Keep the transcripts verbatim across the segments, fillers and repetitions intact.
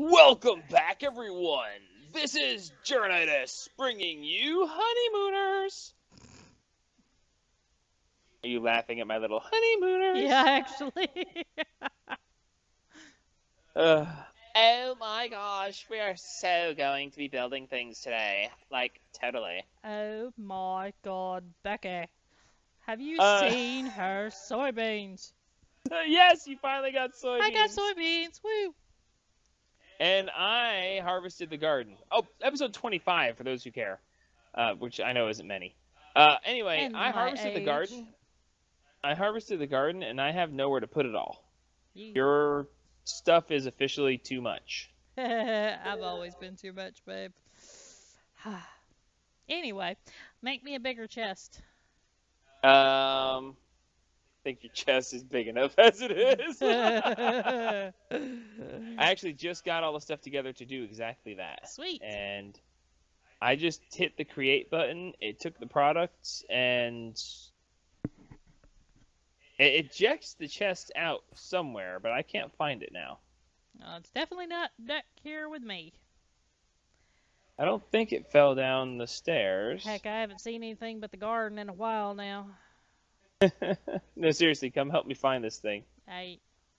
Welcome back, everyone. This is Journitis bringing you Honeymooners. Are you laughing at my little Honeymooners? Yeah, actually. uh, oh my gosh, we are so going to be building things today. Like, totally. Oh my god, Becky. Have you Uh, seen her soybeans? yes, you finally got soybeans. I got soybeans, woo! And I harvested the garden. Oh, episode twenty-five, for those who care. Uh, which I know isn't many. Uh, anyway, And I my harvested the age. garden. I harvested the garden, and I have nowhere to put it all. You. Your stuff is officially too much. I've always been too much, babe. Anyway, make me a bigger chest. Um, I think your chest is big enough as it is. I actually just got all the stuff together to do exactly that. Sweet. And I just hit the create button. It took the products and it ejects the chest out somewhere, but I can't find it now. Uh, it's definitely not back here with me. I don't think it fell down the stairs. Heck, I haven't seen anything but the garden in a while now. No, seriously, come help me find this thing. I...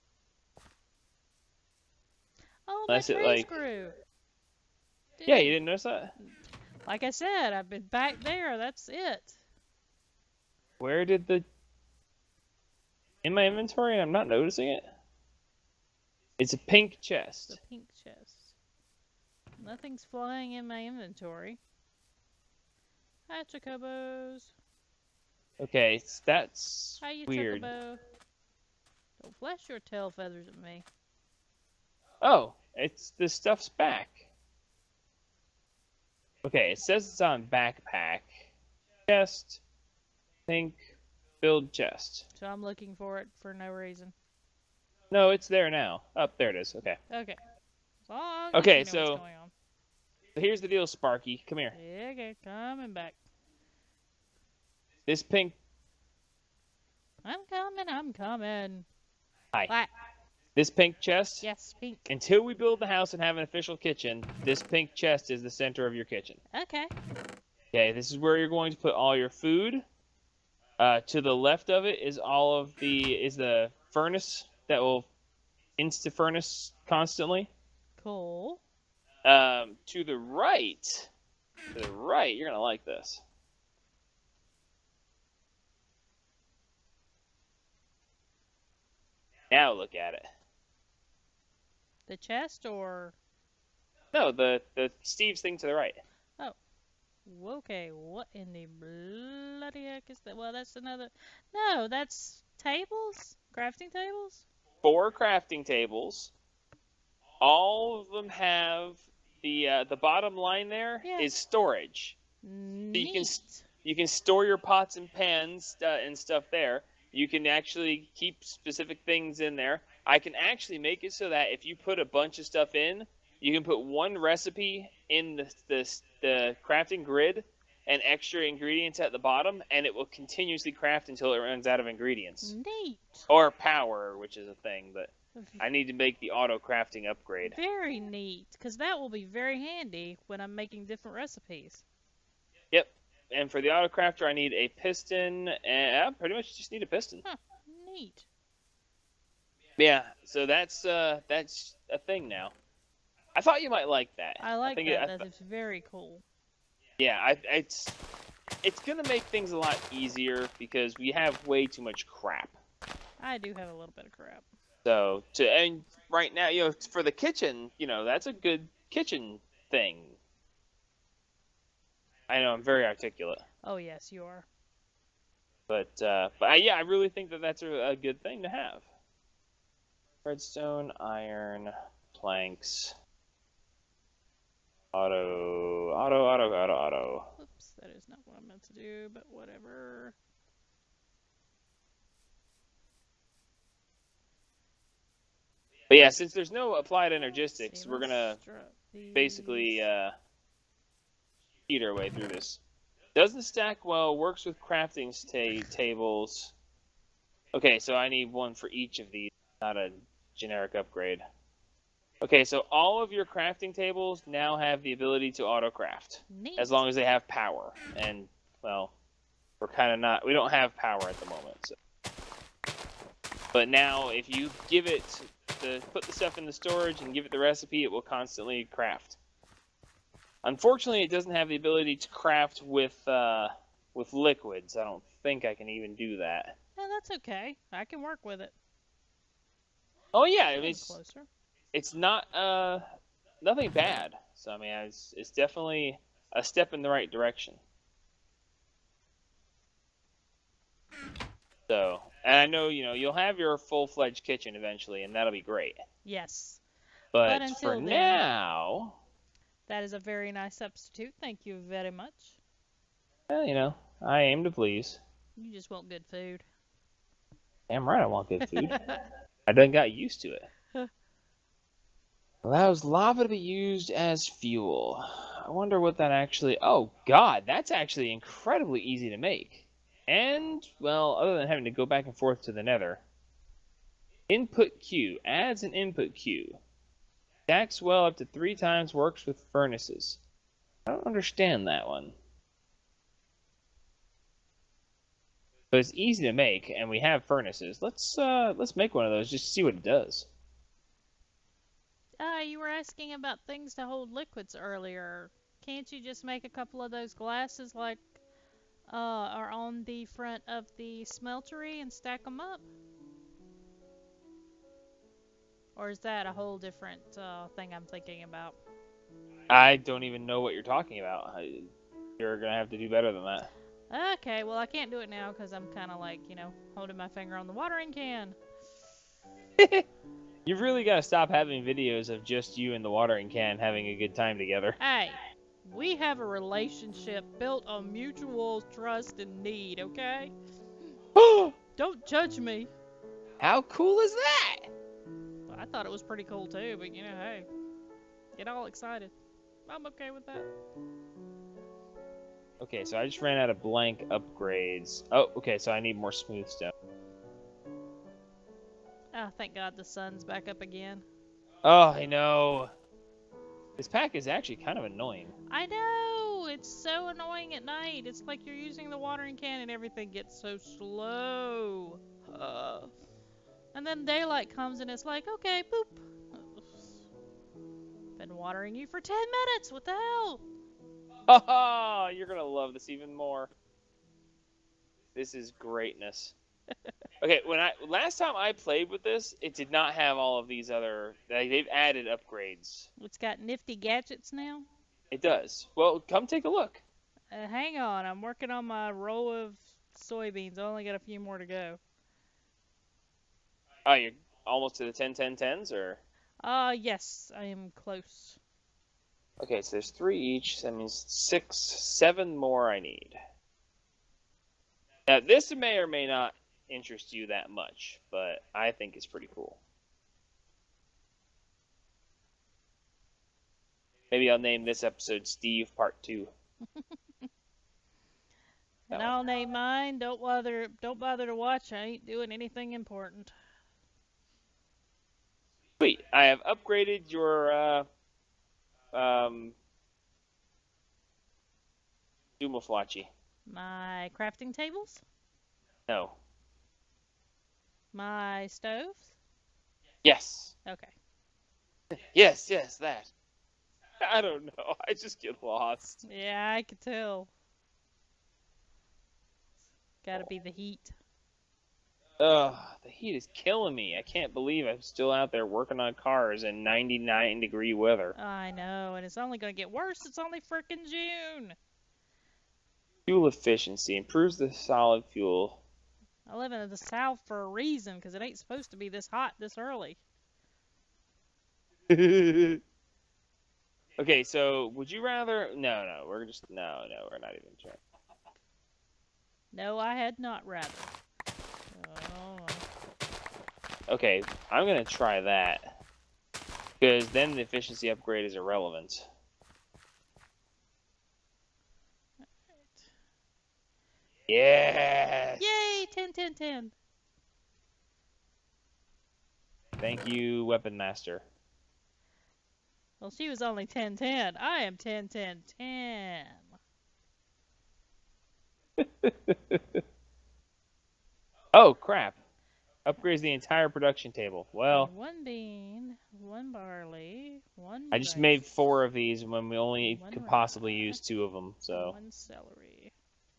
Oh, my Unless it, trees like- grew. Yeah, you didn't notice that? Like I said, I've been back there. That's it. Where did the... In my inventory, and I'm not noticing it? It's a pink chest. The pink chest. Nothing's flying in my inventory. Hi, Chocobos. Okay, that's Hi, you weird. Chocobo. Don't flash your tail feathers at me. Oh, it's the stuff's back. Okay, it says it's on backpack. Chest. Pink. Build chest. So I'm looking for it for no reason. No, it's there now. Up, oh, there it is. Okay. Okay. As long Okay, as you know so- what's going on. Here's the deal, Sparky. Come here. Yeah, okay, coming back. This pink... I'm coming, I'm coming. Hi. What? This pink chest... Yes, pink. Until we build the house and have an official kitchen, this pink chest is the center of your kitchen. Okay. Okay, this is where you're going to put all your food. Uh, to the left of it is all of the is the furnace that will insta furnace constantly. Cool. Um, to the right, to the right, you're gonna like this. Now look at it. The chest or... No, the the Steve's thing to the right. Okay, what in the bloody heck is that? Well, that's another... No, that's tables? Crafting tables? Four crafting tables. All of them have the uh, the bottom line there Yeah. is storage. Neat. you can You can store your pots and pans uh, and stuff there. You can actually keep specific things in there. I can actually make it so that if you put a bunch of stuff in, you can put one recipe in the, the, the crafting grid and extra ingredients at the bottom, and it will continuously craft until it runs out of ingredients. Neat. Or power, which is a thing, but I need to make the auto crafting upgrade. Very neat, because that will be very handy when I'm making different recipes. Yep. And for the auto crafter, I need a piston, and I pretty much just need a piston. Huh. Neat. Yeah, so that's uh, that's a thing now. I thought you might like that. I like think that. It, I That th- is very cool. yeah, I, it's it's gonna make things a lot easier because we have way too much crap. I do have a little bit of crap. So to and right now, you know, for the kitchen, you know, that's a good kitchen thing. I know I'm very articulate, Oh, yes, you are. but uh, but I, yeah, I really think that that's a, a good thing to have. Redstone, iron, planks. Auto, auto, auto, auto, auto. Oops, that is not what I meant to do, but whatever. But yeah, since there's no applied energistics, See, we're let's gonna drop basically these. uh, cheat our way through this. Doesn't stack well, works with crafting ta tables. Okay, so I need one for each of these, not a generic upgrade. Okay, so all of your crafting tables now have the ability to auto-craft. Neat. As long as they have power. And, well, we're kind of not... We don't have power at the moment. So. But now, if you give it... to put the stuff in the storage and give it the recipe, it will constantly craft. Unfortunately, it doesn't have the ability to craft with, uh, with liquids. I don't think I can even do that. No, that's okay. I can work with it. Oh, yeah. I mean, it's, Closer. it's not... Uh, nothing bad. So, I mean, it's, it's definitely a step in the right direction. So, and I know, you know, you'll have your full-fledged kitchen eventually, and that'll be great. Yes. But, But until for then, now... That is a very nice substitute. Thank you very much. Well, you know, I aim to please. You just want good food. Damn right I want good food. I done got used to it. Allows lava to be used as fuel. I wonder what that actually... Oh, God, that's actually incredibly easy to make. And, well, other than having to go back and forth to the nether. Input queue. Adds an input queue. Stacks well up to three times, works with furnaces. I don't understand that one. But it's easy to make, and we have furnaces. Let's, uh, let's make one of those just to see what it does. Ah, uh, you were asking about things to hold liquids earlier. Can't you just make a couple of those glasses like uh, are on the front of the smeltery and stack them up? Or is that a whole different uh, thing I'm thinking about? I don't even know what you're talking about. I, you're going to have to do better than that. Okay, well I can't do it now because I'm kind of like, you know, holding my finger on the watering can. You've really got to stop having videos of just you and the watering can having a good time together. Hey, we have a relationship built on mutual trust and need, okay? Don't judge me. How cool is that? I thought it was pretty cool too, but you know, hey, get all excited. I'm okay with that. Okay, so I just ran out of blank upgrades. Oh, okay, so I need more smooth stone. Oh, thank God the sun's back up again. Oh, I know. This pack is actually kind of annoying. I know! It's so annoying at night. It's like you're using the watering can and everything gets so slow. Uh, and then daylight comes and it's like, okay, boop. Been watering you for ten minutes. What the hell? Oh, you're going to love this even more. This is greatness. Okay, when I last time I played with this, it did not have all of these other... Like, they've added upgrades. It's got nifty gadgets now? It does. Well, come take a look. Uh, hang on, I'm working on my row of soybeans. I only got a few more to go. Oh, you're almost to the ten ten tens, or? Uh, yes, I am close. Okay, so there's three each. So that means six, seven more I need. Now, this may or may not interest you that much, but I think it's pretty cool. Maybe I'll name this episode Steve Part Two. And I'll name mine. Don't bother. Don't bother to watch. I ain't doing anything important. Sweet. I have upgraded your uh, um, Dumaflachi. My crafting tables. No. My stoves. Yes. Okay. Yes, yes, that. I don't know. I just get lost. Yeah, I could tell. Gotta be the heat. Ugh, the heat is killing me. I can't believe I'm still out there working on cars in ninety-nine degree weather. I know, and it's only gonna get worse. It's only frickin' June. Fuel efficiency improves the solid fuel. I live in the South for a reason, because it ain't supposed to be this hot this early. Okay, so would you rather... No, no, we're just... No, no, we're not even trying. No, I had not rather. Oh. Okay, I'm going to try that. Because then the efficiency upgrade is irrelevant. Yes! Yay! ten, ten, ten. Thank you, Weapon Master. Well, she was only ten ten. I am ten ten ten. Oh, crap. Upgrades the entire production table. Well, one bean, one barley, one I just rice, made four of these when we only one could rice, possibly use two of them, so. one celery.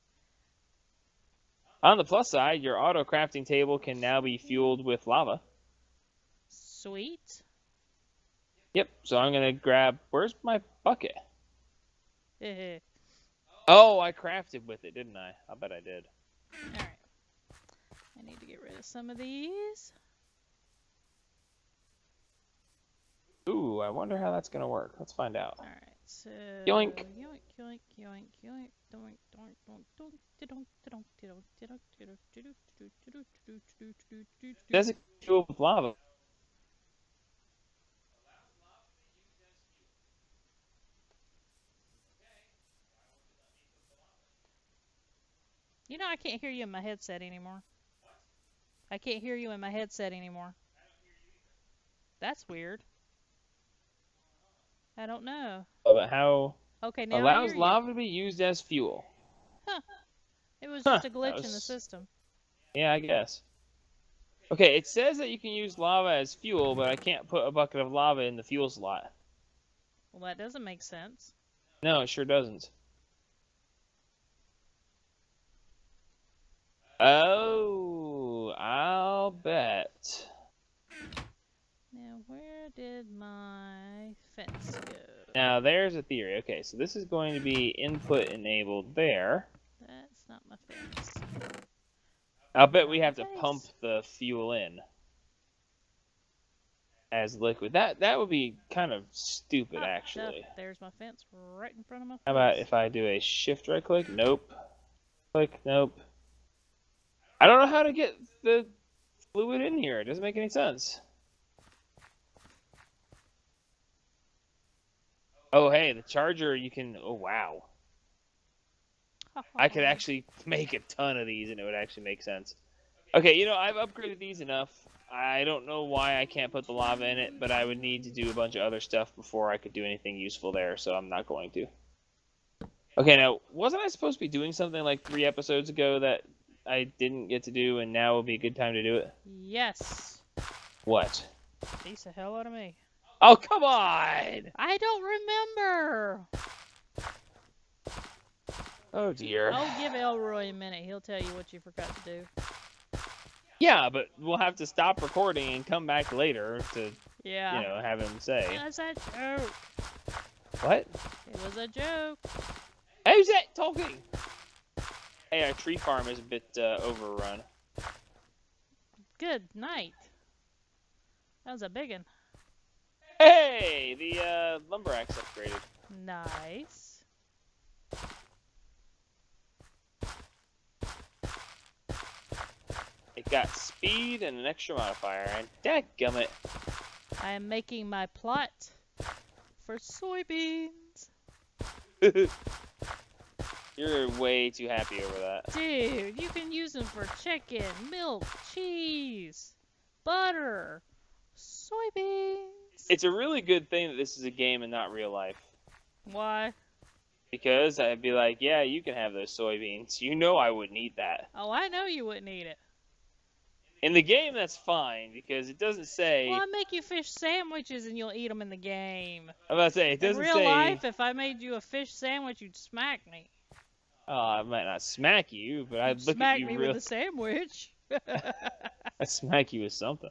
On the plus side, your auto crafting table can now be fueled with lava. Sweet. Yep, so I'm gonna grab, where's my bucket? Alright. Oh, I crafted with it, didn't I? I bet I did. I need to get rid of some of these. Ooh, I wonder how that's gonna work. Let's find out. Alright, so Yoink. yoink, yoink, yoink, yoink, doink, doink, doink, doink, da-donk, da-donk, da-donk, da-donk, da-donk, da-donk, da-donk, da-donk, da-donk, da-donk, da-donk. Does it fuel with lava? You know, I can't hear you in my headset anymore. I can't hear you in my headset anymore. That's weird. I don't know. But how Okay, now I allows hear you. lava to be used as fuel? Huh. It was Huh, just a glitch that in the was- system. Yeah, I guess. Okay, it says that you can use lava as fuel, but I can't put a bucket of lava in the fuel slot. Well, that doesn't make sense. No, it sure doesn't. Oh, I'll bet. Now, where did my fence go? Now, there's a theory. Okay, so this is going to be input enabled there. That's not my fence. I'll bet we have to Nice. pump the fuel in as liquid. That that would be kind of stupid, Oh, actually. no, there's my fence right in front of my face. How about if I do a shift right click? Nope. Click, nope. I don't know how to get the fluid in here. It doesn't make any sense. Oh, hey, the charger, you can... Oh, wow. I could actually make a ton of these, and it would actually make sense. Okay, you know, I've upgraded these enough. I don't know why I can't put the lava in it, but I would need to do a bunch of other stuff before I could do anything useful there, so I'm not going to. Okay, now, wasn't I supposed to be doing something like three episodes ago that I didn't get to do, and now would be a good time to do it? Yes. What? Beats the hell out of me. Oh, come on! I don't remember. Oh, dear. Oh, give Elroy a minute. He'll tell you what you forgot to do. Yeah, but we'll have to stop recording and come back later to, Yeah. you know, have him say. It was a joke. What? It was a joke. Who's that talking? Hey, our tree farm is a bit uh, overrun. Good night. That was a big one. Hey, the uh, lumber axe upgraded. Nice. It got speed and an extra modifier, and dadgummit. I am making my plot for soybeans. You're way too happy over that. Dude, you can use them for chicken, milk, cheese, butter, soybeans. It's a really good thing that this is a game and not real life. Why? Because I'd be like, yeah, you can have those soybeans. You know I wouldn't eat that. Oh, I know you wouldn't eat it. In the game, that's fine, because it doesn't say... Well, I make you fish sandwiches and you'll eat them in the game. I'm about to say, it In doesn't real say... life, if I made you a fish sandwich, you'd smack me. Oh, I might not smack you, but I'd You'd look smack at you me real... with a sandwich. I'd smack you with something.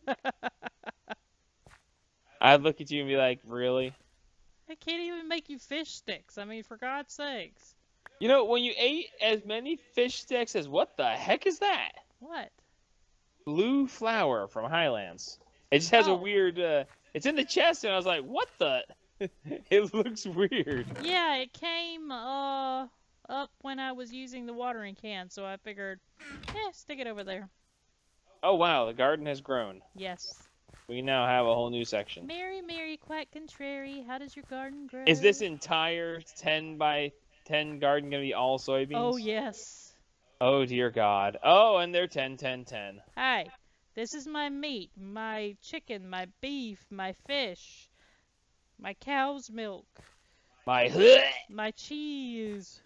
I'd look at you and be like, really? I can't even make you fish sticks. I mean, for God's sakes. You know, when you ate as many fish sticks as... What the heck is that? What? Blue flower from Highlands. It just has a Oh. weird... Uh, it's in the chest, and I was like, what the... It looks weird. Yeah, it came uh up when I was using the watering can, so I figured, eh, stick it over there. Oh, wow, the garden has grown. Yes. We now have a whole new section. Mary, Mary, quite contrary, how does your garden grow? Is this entire ten by ten garden going to be all soybeans? Oh, yes. Oh, dear God. Oh, and they're ten, ten, ten. Hi, this is my meat, my chicken, my beef, my fish. My cow's milk. My My cheese.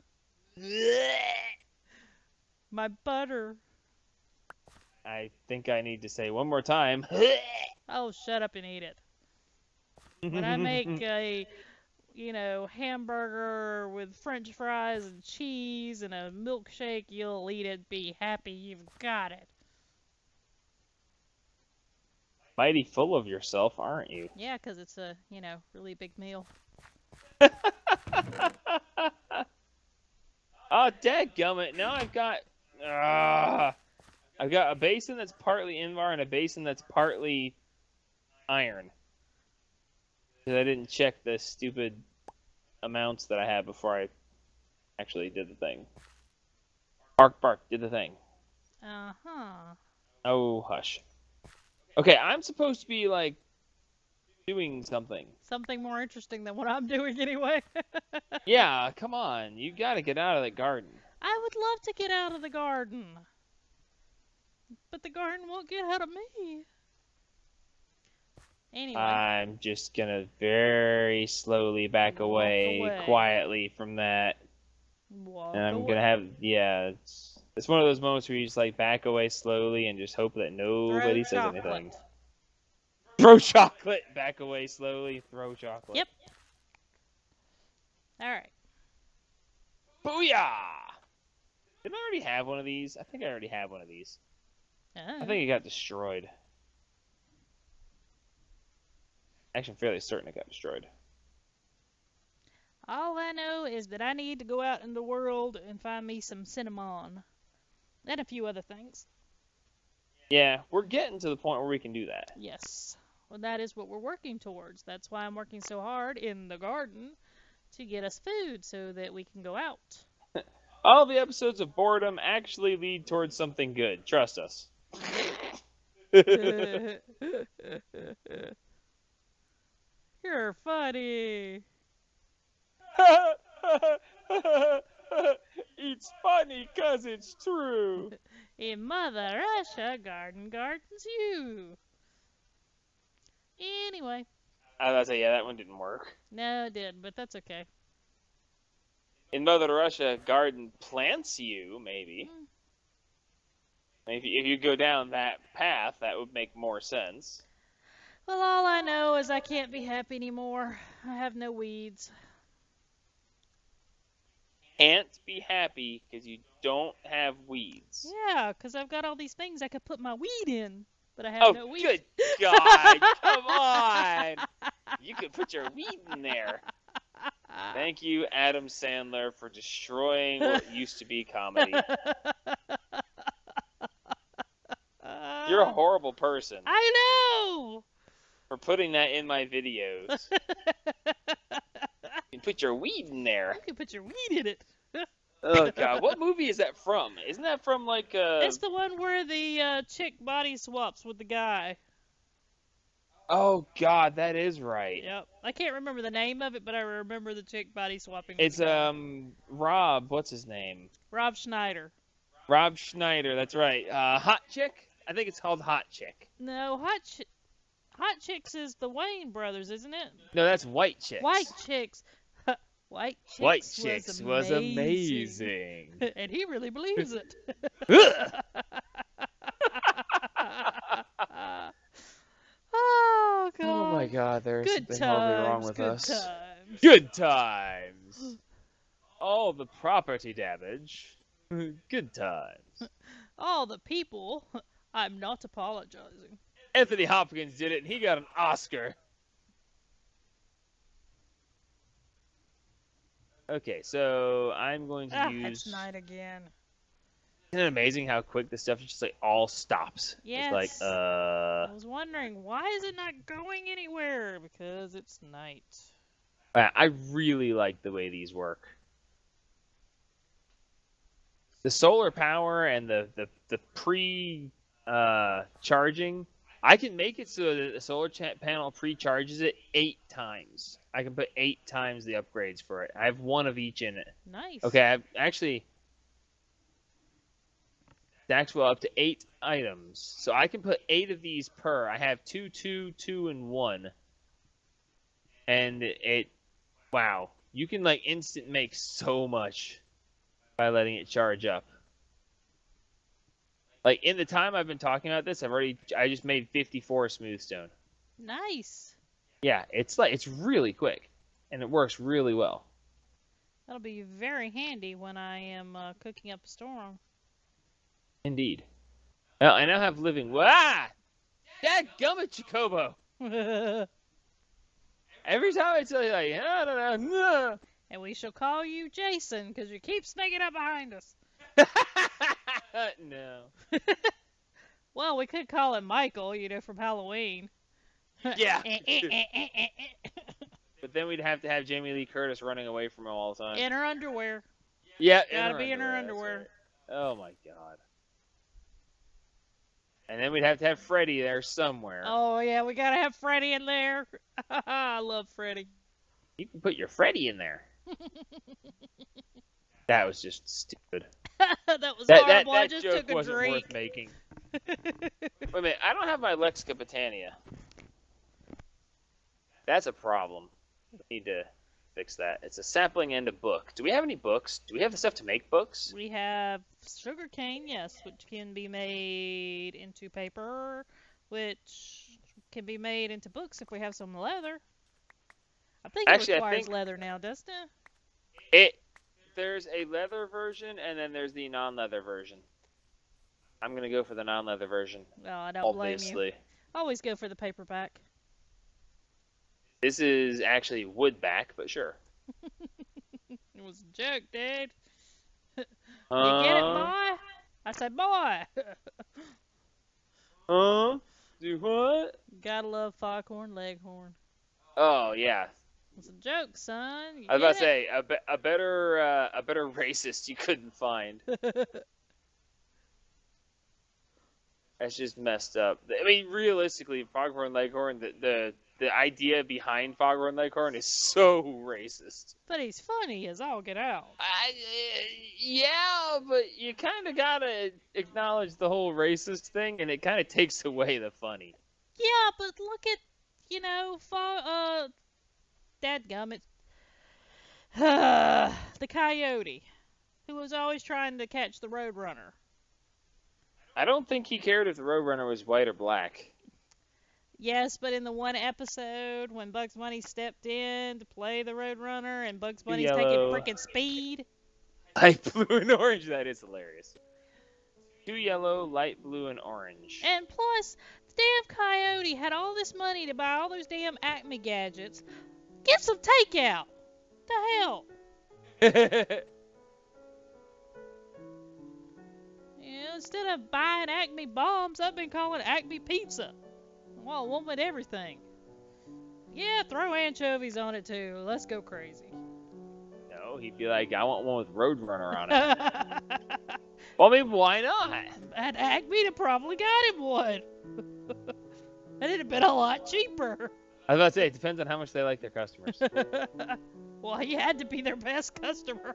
My butter. I think I need to say one more time. Oh, shut up and eat it. When I make a, you know, hamburger with french fries and cheese and a milkshake, you'll eat it, be happy you've got it. Mighty full of yourself, aren't you? Yeah, 'cause it's a, you know, really big meal. Oh, dadgummit. Now I've got... Uh, I've got a basin that's partly Invar and a basin that's partly iron. Because I didn't check the stupid amounts that I had before I actually did the thing. Bark, bark, did the thing. Uh-huh. Oh, hush. Okay, I'm supposed to be, like, doing something. Something more interesting than what I'm doing anyway. Yeah, come on. You gotta get out of the garden. I would love to get out of the garden. But the garden won't get out of me. Anyway. I'm just gonna very slowly back away, away. quietly from that. Walk And I'm away. gonna have, yeah, it's, it's one of those moments where you just, like, back away slowly and just hope that nobody Throw says chocolate. anything. Throw chocolate! Back away slowly, throw chocolate. Yep. Alright. Booyah! Didn't I already have one of these? I think I already have one of these. Oh. I think it got destroyed. Actually, I'm fairly certain it got destroyed. All I know is that I need to go out in the world and find me some cinnamon. And a few other things. Yeah, we're getting to the point where we can do that. Yes. Well, that is what we're working towards. That's why I'm working so hard in the garden to get us food so that we can go out. All the episodes of boredom actually lead towards something good. Trust us. You're funny. It's funny 'cause it's true. In Mother Russia, garden gardens you. Anyway. I was about to say, yeah, that one didn't work. No, it did, but that's okay. In Mother Russia, garden plants you, maybe. Mm. Maybe if you go down that path, that would make more sense. Well, all I know is I can't be happy anymore. I have no weeds. Can't be happy because you don't have weeds. Yeah, because I've got all these things I could put my weed in, but I have Oh, no weed. good God! Come on! You could put your weed in there. Thank you, Adam Sandler, for destroying what used to be comedy. You're a horrible person. I know! For putting that in my videos. You can put your weed in there. You can put your weed in it. Oh, God. What movie is that from? Isn't that from, like, uh... It's the one where the uh, chick body swaps with the guy. Oh, God, that is right. Yep. I can't remember the name of it, but I remember the chick body swapping with It's, the guy. um, Rob, what's his name? Rob Schneider. Rob Schneider, that's right. Uh, Hot Chick? I think it's called Hot Chick. No, Hot Ch Hot Chicks is the Wayne brothers, isn't it? No, that's White Chicks. White Chicks. White Chicks, White was Chicks amazing. was amazing. And he really believes it. Oh, God. Oh my God, there's Good something times, horribly wrong with good us. times. Good times. All the property damage. Good times. All the people. I'm not apologizing. Anthony Hopkins did it, and he got an Oscar. Okay, so I'm going to Ah, use... it's night again. Isn't it amazing how quick this stuff just like all stops? Yes. It's like, uh... I was wondering, why is it not going anywhere? Because it's night. I really like the way these work. The solar power and the, the, the pre uh, charging, I can make it so that the solar panel pre-charges it eight times. I can put eight times the upgrades for it. I have one of each in it. Nice. Okay, I've actually stacks well up to eight items. So I can put eight of these per. I have two, two, two, and one. and it, wow, you can like instant make so much by letting it charge up. Like in the time I've been talking about this, I've already I just made fifty-four smooth stone. Nice. Yeah, it's like it's really quick, and it works really well. That'll be very handy when I am uh, cooking up a storm. Indeed. Well, I now have living. Ah, dadgummit, Jacobo. Every time I tell you, like, I don't know. And we shall call you Jason because you keep sneaking up behind us. No. Well, we could call him Michael, you know, from Halloween. Yeah. But then we'd have to have Jamie Lee Curtis running away from him all the time. In her underwear. Yeah, Gotta in be in her underwear. underwear. Right. Oh my god. And then we'd have to have Freddy there somewhere. Oh yeah, we gotta have Freddy in there. I love Freddy. You can put your Freddy in there. That was just stupid. That was That, horrible. that, I that just joke took a wasn't drink. worth making. Wait a minute, I don't have my Lexica Botania. That's a problem. We need to fix that. It's a sapling and a book. Do we have any books? Do we have the stuff to make books? We have sugarcane, yes, which can be made into paper, which can be made into books if we have some leather. I think it Actually, I requires think- leather now, doesn't it? It. There's a leather version, and then there's the non-leather version. I'm gonna go for the non-leather version. Well, I don't blame you. Obviously. Always go for the paperback. This is actually woodback, but sure. It was a joke, dude. Uh, You get it, boy? I said, boy. Uh, do what? Gotta love Foghorn Leghorn. Oh yeah. It's a joke, son. You I was about to get say a, be- a better uh, a better racist you couldn't find. it? That's just messed up. I mean, realistically, Foghorn Leghorn, the the the idea behind Foghorn Leghorn is so racist. But he's funny as all get out. I, uh, yeah, but you kind of gotta acknowledge the whole racist thing, and it kind of takes away the funny. Yeah, but look at, you know, fo- uh, dadgummit. The coyote, who was always trying to catch the roadrunner. I don't think he cared if the Roadrunner was white or black. Yes, but in the one episode when Bugs Bunny stepped in to play the roadrunner and Bugs Bunny's Yellow. taking freaking speed. Light blue and orange, that is hilarious. Two yellow, light blue, and orange. And plus, the damn coyote had all this money to buy all those damn Acme gadgets. Get some takeout. The hell? You know, instead of buying Acme bombs, I've been calling Acme pizza. Well, one with everything. Yeah, throw anchovies on it too. Let's go crazy. No, he'd be like, I want one with Roadrunner on it. Well, I mean, why not? At Acme, they probably got him one. And it'd have been a lot cheaper. I was about to say, it depends on how much they like their customers. Well, he had to be their best customer.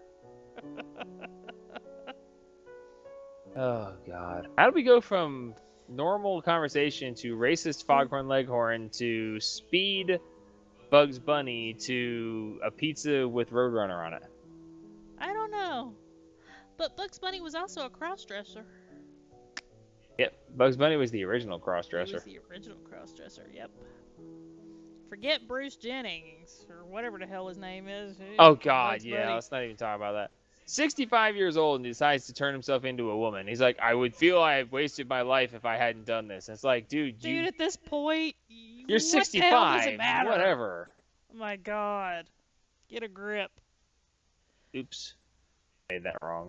Oh, God. How do we go from normal conversation to racist Foghorn Leghorn to speed Bugs Bunny to a pizza with Roadrunner on it? I don't know. But Bugs Bunny was also a crossdresser. Yep, Bugs Bunny was the original He crossdresser. was the original crossdresser, yep. Forget Bruce Jennings, or whatever the hell his name is. Oh, God, Bugs yeah, Bunny. let's not even talk about that. sixty-five years old and decides to turn himself into a woman. He's like, I would feel I had wasted my life if I hadn't done this. And it's like, dude, you, Dude, at this point, you're what the hell does sixty-five. it matter? Whatever. Oh my God. Get a grip. Oops. Made that wrong.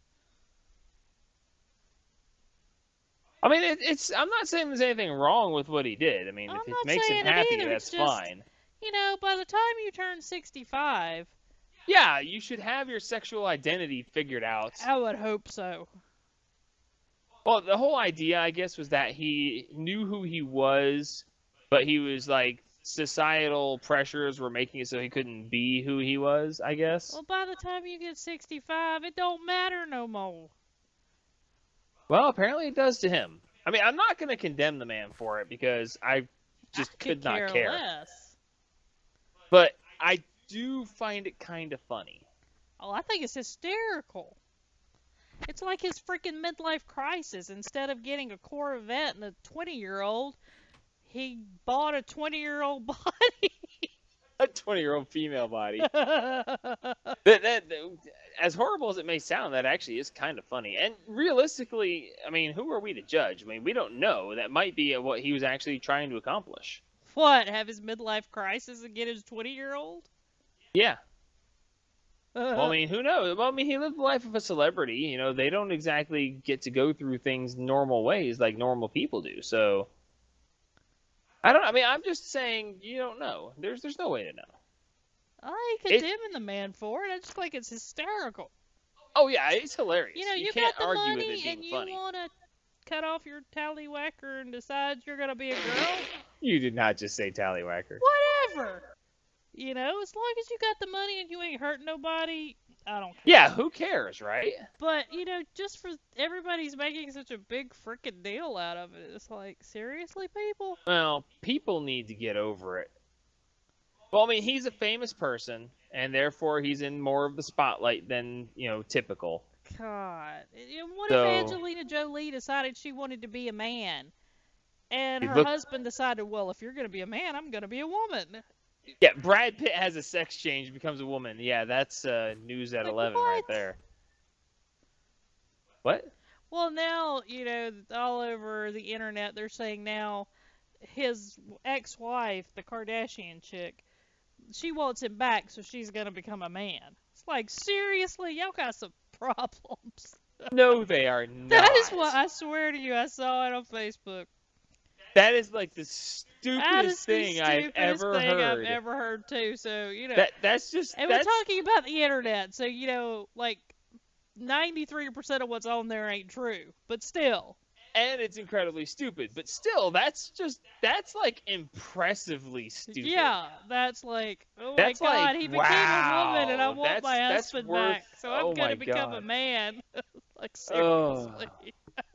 I mean, it, it's. I'm not saying there's anything wrong with what he did. I mean, I'm if it not makes him saying it happy, either, that's it's just- fine. You know, by the time you turn sixty-five, Yeah, you should have your sexual identity figured out. I would hope so. Well, the whole idea, I guess, was that he knew who he was, but he was like societal pressures were making it so he couldn't be who he was, I guess. Well, by the time you get sixty-five, it don't matter no more. Well, apparently it does to him. I mean, I'm not going to condemn the man for it because I just I could not care. Less. But I do find it kind of funny. Oh, I think it's hysterical. It's like his freaking midlife crisis. Instead of getting a Corvette and a twenty-year-old, he bought a twenty-year-old body. A twenty-year-old female body. that, that, that, as horrible as it may sound, that actually is kind of funny. And realistically, I mean, who are we to judge? I mean, we don't know. That might be what he was actually trying to accomplish. What? Have his midlife crisis and get his twenty-year-old? Yeah. Well, I mean, who knows? Well, I mean, he lived the life of a celebrity. You know, they don't exactly get to go through things normal ways like normal people do. So, I don't. I mean, I'm just saying you don't know. There's, there's no way to know. I ain't condemning the man for it. I just think it's hysterical. Oh yeah, it's hilarious. You know, you, you can't got the argue money with it being and you funny. want to cut off your tallywhacker and decide you're gonna be a girl. You did not just say tallywhacker. Whatever. You know, as long as you got the money and you ain't hurting nobody, I don't care. Yeah, who cares, right? But, you know, just for everybody's making such a big freaking deal out of it. It's like, seriously, people? Well, people need to get over it. Well, I mean, he's a famous person, and therefore he's in more of the spotlight than, you know, typical. God. And what So- if Angelina Jolie decided she wanted to be a man? And It her look- husband decided, well, if you're going to be a man, I'm going to be a woman. Yeah, Brad Pitt has a sex change, becomes a woman. Yeah, that's uh, news at Like, eleven right what? there. What? Well, now, you know, all over the internet, they're saying now his ex-wife, the Kardashian chick, she wants him back, so she's going to become a man. It's like, seriously? Y'all got some problems. No, they are not. That is what, I swear to you, I saw it on Facebook. That is like the That stupidest is the thing I've stupidest ever thing heard. I've ever heard, too. So, you know, That that's just and that's we're talking about the internet, so, you know, like, ninety-three percent of what's on there ain't true. But still. and it's incredibly stupid. But still, that's just that's like impressively stupid. Yeah, that's like, oh That's my god, like, he became a woman and I wow, want that's- my that's husband worth- back, so I'm oh gonna my become a God. man. Like, Oh. seriously.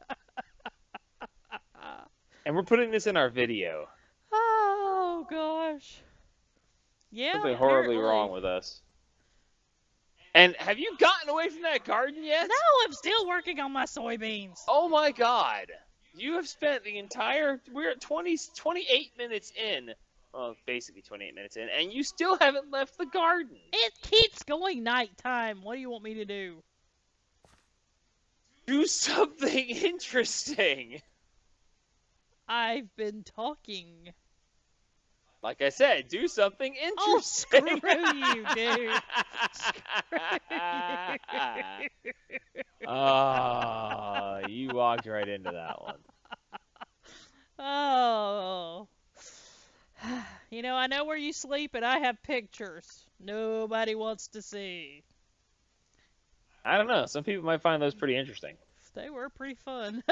And we're putting this in our video. Oh, gosh. Yeah, Something horribly apparently. wrong with us. And have you gotten away from that garden yet? No, I'm still working on my soybeans. Oh my god. You have spent the entire... We're at twenty, twenty-eight minutes in. Well, basically twenty-eight minutes in. And you still haven't left the garden. It keeps going nighttime. What do you want me to do? Do something interesting. I've been talking. Like I said, do something Oh, interesting. screw you, dude. Screw you. Oh, you walked right into that one. Oh. You know, I know where you sleep and I have pictures. Nobody wants to see. I don't know. Some people might find those pretty interesting. They were pretty fun.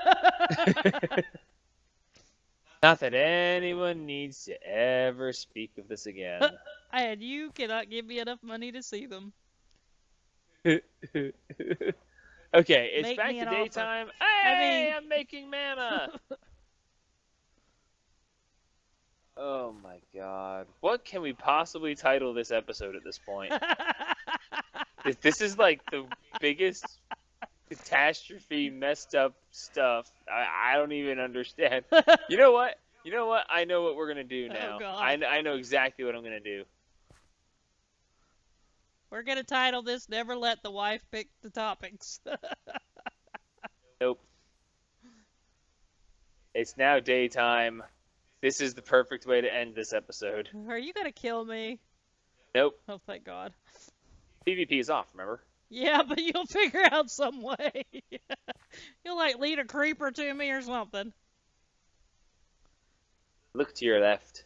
Not that anyone needs to ever speak of this again. And you cannot give me enough money to see them. Okay, it's Make back me to an offer. daytime. Hey, mean- I'm making mana. Oh my god. What can we possibly title this episode at this point? This- This is like the biggest catastrophe, messed up stuff. I, I don't even understand. You know what? You know what? I know what we're gonna do Oh, now. God. I, kn- I know exactly what I'm gonna do. We're going to title this Never Let the Wife Pick the Topics. Nope. It's now daytime. This is the perfect way to end this episode. Are you going to kill me? Nope. Oh, thank God. PvP is off, remember? Yeah, but you'll figure out some way. You'll, like, lead a creeper to me or something. Look to your left.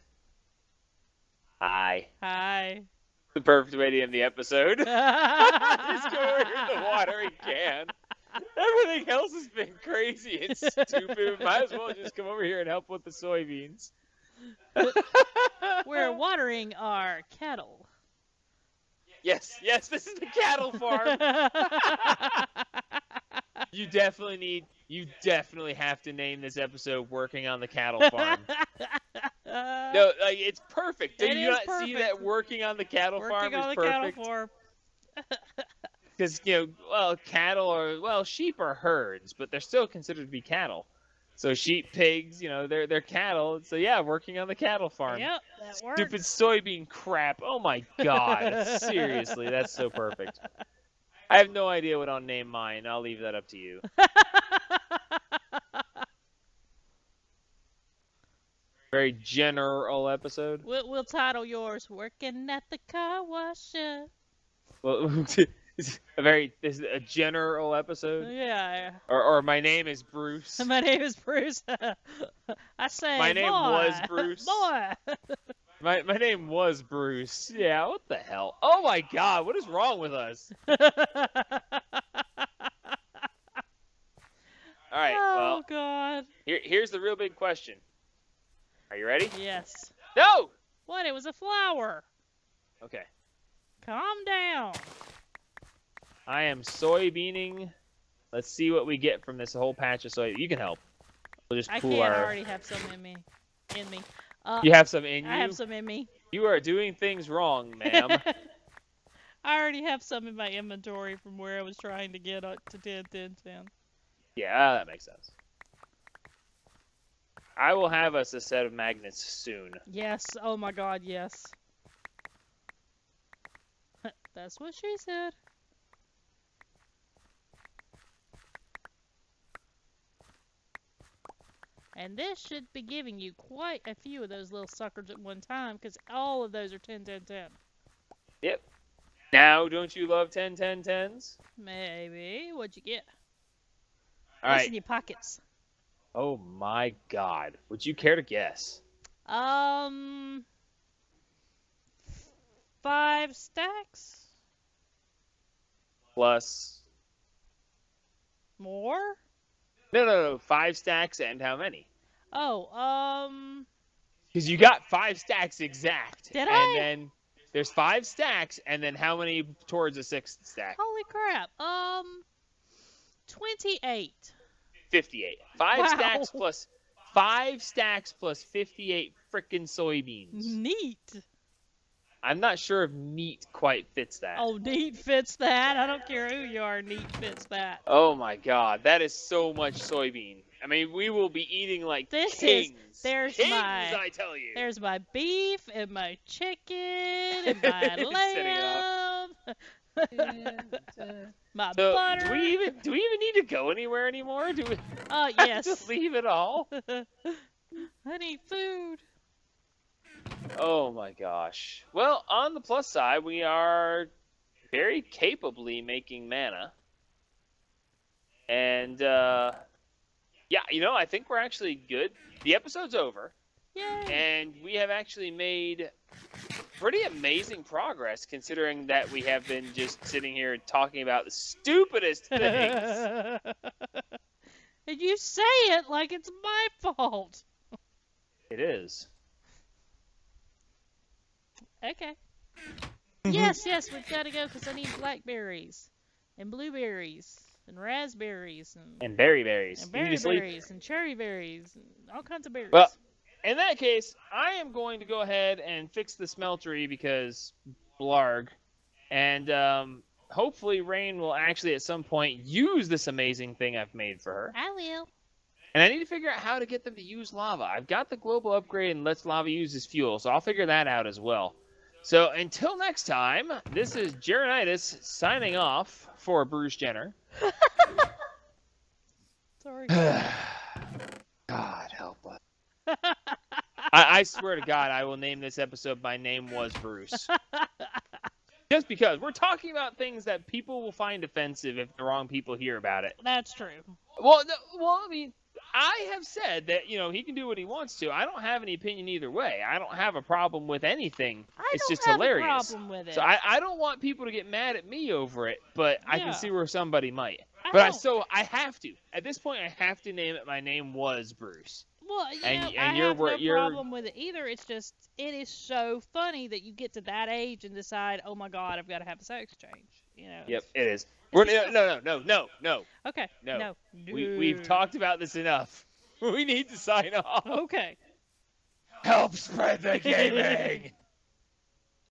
Hi. Hi. The perfect way to end the episode. Just go over to the watering can. Everything else has been crazy and stupid. Might as well just come over here and help with the soybeans. We're watering our cattle. Yes, yes, this is the cattle farm. You definitely need, you definitely have to name this episode Working on the Cattle Farm. No, like it's perfect. Do It you is not see that perfect. working on the cattle farm Working is on the perfect? cattle farm. Because, you know, well, cattle are, well, sheep are herds, but they're still considered to be cattle. So sheep, pigs, you know, they're they're cattle. So yeah, working on the cattle farm. Yep, that Stupid works. soybean crap. Oh my god. Seriously, that's so perfect. I have no idea what I'll name mine. I'll leave that up to you. Very general episode. we'll, we'll title yours "Working at the Car Wash." Well, a very this is a general episode. Yeah. Or or my name is Bruce. My name is Bruce. I say, My name boy, was Bruce. Boy. My my name was Bruce. Yeah, what the hell? Oh my god, what is wrong with us? All right, oh well, God. here here's the real big question. Are you ready? Yes. No. What? It was a flower. Okay. Calm down. I am soybeaning. Let's see what we get from this whole patch of soy. You can help. We'll just I pool can't. our. I already have some in me. In me. Uh, You have some in you. I have some in me. You are doing things wrong, ma'am. I already have some in my inventory from where I was trying to get up to ten, ten, ten. Yeah, that makes sense. I will have us a set of magnets soon. Yes. Oh my God. Yes. That's what she said. And this should be giving you quite a few of those little suckers at one time, because all of those are ten, ten, ten. Yep. Now, don't you love ten, ten, tens? Maybe. What'd you get? All What's right. in your pockets? Oh my god. Would you care to guess? Um, five stacks? Plus. More? No, no, no. Five stacks and how many? Oh, um, Because you got five stacks exact. Did and I? then there's five stacks, and then how many towards a sixth stack? holy crap. Um, twenty-eight. fifty-eight. Five Wow. stacks plus five stacks plus fifty-eight frickin' soybeans. Neat. I'm not sure if neat quite fits that. Oh, neat fits that. I don't care who you are, neat fits that. Oh my god, that is so much soybean. I mean, we will be eating like This is- kings. there's kings, my- I tell you. There's my beef and my chicken and my Setting lamb. my So, butter. do we even do we even need to go anywhere anymore? Do we Uh, have yes. to leave it all? I need food. Oh my gosh. Well, on the plus side, we are very capably making mana. And, uh, yeah, you know, I think we're actually good. The episode's over, Yay. and we have actually made pretty amazing progress considering that we have been just sitting here talking about the stupidest things. And you say it like it's my fault. It is. Okay. yes, yes, we've got to go because I need blackberries and blueberries and raspberries and, And berry berries. and You need berry to sleep. berries and cherry berries and all kinds of berries. Well, in that case, I am going to go ahead and fix the smeltery because blarg. And um, hopefully Rain will actually at some point use this amazing thing I've made for her. I will. And I need to figure out how to get them to use lava. I've got the global upgrade and lets lava use as fuel, so I'll figure that out as well. So until next time, this is Jeronitis signing off for Bruce Jenner. Sorry. God help us. I, I swear to God, I will name this episode My Name Was Bruce. Just because. We're talking about things that people will find offensive if the wrong people hear about it. That's true. Well, no, well, I mean, I have said that, you know, he can do what he wants to. I don't have any opinion either way. I don't have a problem with anything. I It's don't just have hilarious. a problem with it. So I, I don't want people to get mad at me over it, but I Yeah. can see where somebody might. I But I don't. so I have to. At this point, I have to name it. My name was Bruce. Well, you And- know, and I you're have wor- no you're- problem with it either. It's just, it is so funny that you get to that age and decide, oh my God, I've got to have a sex change. You know. Yep, it is. We're, no, no, no, no, no. Okay. No. No. We, we've No. talked about this enough. We need to sign off. Okay. Help spread the gaming.